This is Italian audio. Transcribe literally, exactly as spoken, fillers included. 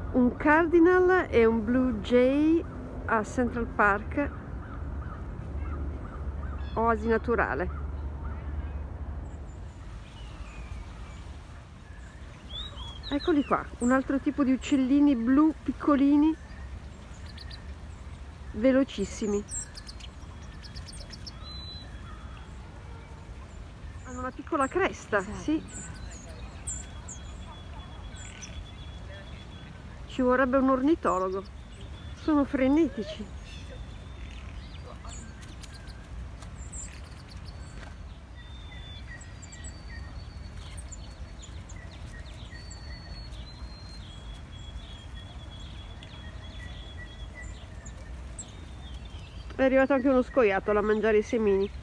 Un cardinal e un blue jay a Central Park, oasi naturale. Eccoli qua, un altro tipo di uccellini blu piccolini, velocissimi. Hanno una piccola cresta, Esatto. sì. Ci vorrebbe un ornitologo. Sono frenetici. È arrivato anche uno scoiattolo a mangiare i semini.